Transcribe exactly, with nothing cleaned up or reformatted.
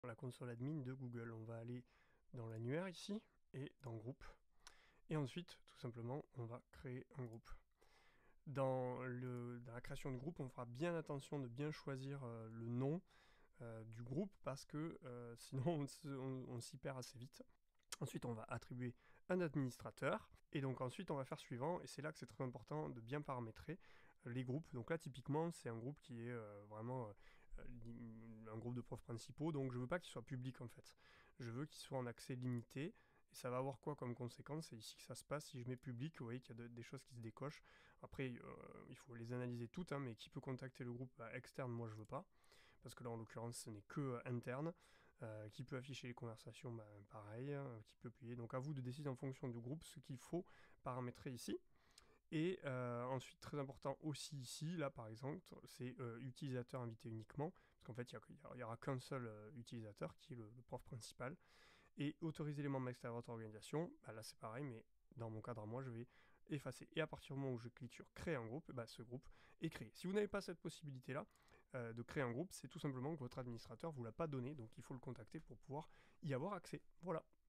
la console admin de Google. On va aller dans l'annuaire ici et dans groupe. Et ensuite, tout simplement, on va créer un groupe. Dans, le, dans la création du groupe, on fera bien attention de bien choisir euh, le nom euh, du groupe parce que euh, sinon on, on, on s'y perd assez vite. Ensuite, on va attribuer un administrateur. Et donc ensuite, on va faire suivant. Et c'est là que c'est très important de bien paramétrer les groupes. Donc là, typiquement, c'est un groupe qui est euh, vraiment euh, un groupe de profs principaux. Donc je ne veux pas qu'il soit public en fait. Je veux qu'il soit en accès limité. Et ça va avoir quoi comme conséquence? C'est ici que ça se passe. Si je mets public, vous voyez qu'il y a de, des choses qui se décochent. Après, euh, il faut les analyser toutes, hein, mais qui peut contacter le groupe bah, externe, moi je veux pas. Parce que là, en l'occurrence, ce n'est que euh, interne. Euh, qui peut afficher les conversations, bah, pareil, hein, qui peut publier. Donc à vous de décider en fonction du groupe ce qu'il faut paramétrer ici. Et euh, ensuite, très important aussi ici, là par exemple, c'est euh, utilisateur invité uniquement, parce qu'en fait, il n'y aura qu'un seul euh, utilisateur qui est le, le prof principal. Et autoriser les membres extérieurs de votre organisation, bah, là c'est pareil, mais dans mon cadre à moi, je vais effacer. Et à partir du moment où je clique sur créer un groupe, bah, ce groupe est créé. Si vous n'avez pas cette possibilité-là euh, de créer un groupe, c'est tout simplement que votre administrateur ne vous l'a pas donné, donc il faut le contacter pour pouvoir y avoir accès. Voilà.